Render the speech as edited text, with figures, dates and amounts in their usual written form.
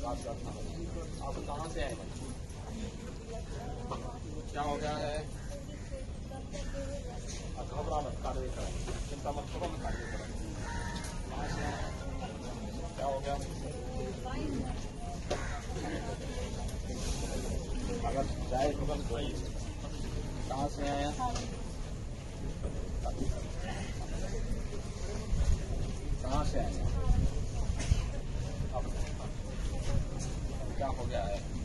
आप कहाँ से आए? क्या हो गया है? घबरा मत, कार्रवाई करो, चिंता मत करो, मैं कार्रवाई करूँ। कहाँ से आए? क्या हो गया? अगर जाए तो बस वही। कहाँ से आए हैं? कहाँ से आए हैं? अब क्या हो गया है?